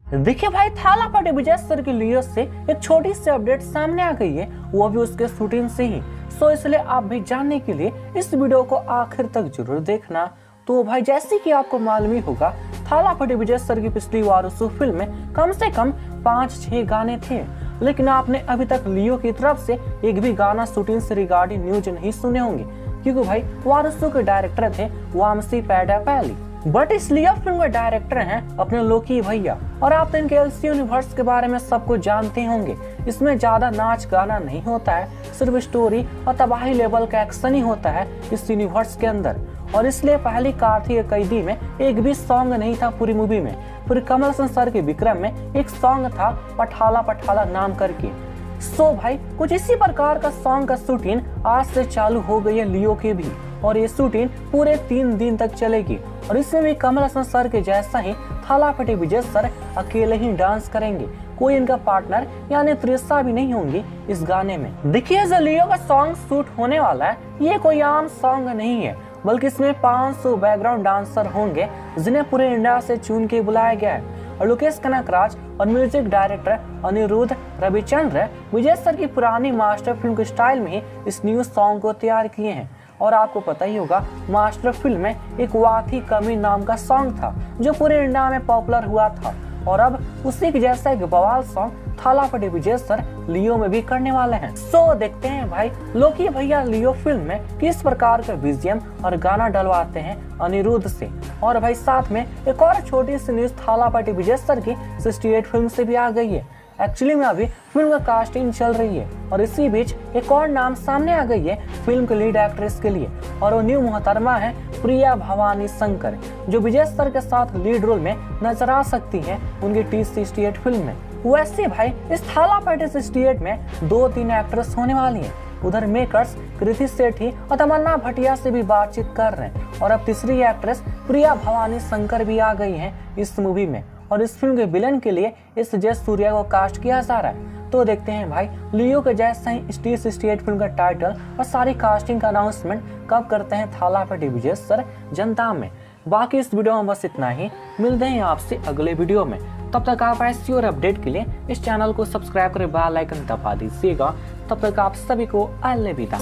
देखिए भाई, थाला पटे विजय सर की लियो से एक छोटी सी अपडेट सामने आ गई है, वो भी उसके शूटिंग से ही। सो इसलिए आप भी जानने के लिए इस वीडियो को आखिर तक जरूर देखना। तो भाई, जैसे कि आपको मालूम ही होगा, थाला पटे विजय सर की पिछली वारुसु फिल्म में कम से कम 5-6 गाने थे, लेकिन आपने अभी तक लियो की तरफ से एक भी गाना शूटिंग से रिगार्डिंग न्यूज नहीं सुने होंगे, क्योंकि भाई वारुसु के डायरेक्टर थे वामसी पैडापैली। बट इस लियो फिल्म के डायरेक्टर हैं अपने लोकी भैया, और आप तो इनके एलसी यूनिवर्स के बारे में सब कुछ जानते होंगे। इसमें ज्यादा नाच गाना नहीं होता है, सिर्फ स्टोरी और तबाही लेवल का एक्शन ही होता है इस यूनिवर्स के अंदर। और इसलिए पहली कार्तिक कैदी में एक भी सॉन्ग नहीं था पूरी मूवी में। फिर कमल हसन सर के विक्रम में एक सॉन्ग था पठाला पठाला नाम करके। सो भाई, कुछ इसी प्रकार का सॉन्ग का शूटिंग आज से चालू हो गई है लियो की भी, और ये शूटिंग पूरे 3 दिन तक चलेगी। और इसमें भी कमल हसन सर के जैसा ही थाला पटे विजय सर अकेले ही डांस करेंगे, कोई इनका पार्टनर यानी त्रिशा भी नहीं होंगी इस गाने में। देखिए, जो लियो का सॉन्ग शूट होने वाला है, ये कोई आम सॉन्ग नहीं है, बल्कि इसमें 500 बैकग्राउंड डांसर होंगे, जिन्हें पूरे इंडिया से चुन के बुलाया गया है। और लोकेश कनकराज और music director Anirudh Ravichander Vijay sir की पुरानी मास्टर फिल्म के स्टाइल में ही इस न्यू सॉन्ग को तैयार किए हैं। और आपको पता ही होगा, मास्टर फिल्म में एक वाथी कमी नाम का सॉन्ग था जो पूरे इंडिया में पॉपुलर हुआ था, और अब उसी के जैसा एक बवाल सॉन्ग थाला पटे विजय सर लियो में भी करने वाले हैं। सो देखते हैं भाई, लोकी भैया लियो फिल्म में किस प्रकार का बीजीएम और गाना डलवाते हैं अनिरुद्ध से। और भाई, साथ में एक और छोटी सी न्यूज थाला पटे विजय सर की 68 फिल्म से भी आ गई है। एक्चुअली में अभी फिल्म का कास्टिंग चल रही है, और इसी बीच एक और नाम सामने आ गई है फिल्म के लीड एक्ट्रेस के लिए, और वो न्यू मोहतरमा है प्रिया भवानी शंकर, जो विजय सर के साथ लीड रोल में नजर आ सकती है उनकी T68 फिल्म में। वैसे भाई, इस थाला पटे 68 में 2-3 एक्ट्रेस होने वाली हैं। उधर मेकर्स कृति सेठी और तमन्ना भटिया से भी बातचीत कर रहे हैं, और अब तीसरी एक्ट्रेस प्रिया भवानी शंकर भी आ गई हैं इस मूवी में। और इस फिल्म के विलन के लिए इस जय सूर्या को कास्ट किया जा रहा है। तो देखते हैं भाई, लियो के जैसा ही T68 फिल्म का टाइटल और सारी कास्टिंग का अनाउंसमेंट कब करते हैं थाला पटे विजय सर जनता में। बाकी इस वीडियो में बस इतना ही, मिलते हैं आपसे अगले वीडियो में। तब तक आप ऐसी और अपडेट के लिए इस चैनल को सब्सक्राइब कर बेल आइकन दबा दीजिएगा। तब तक आप सभी को अलविदा।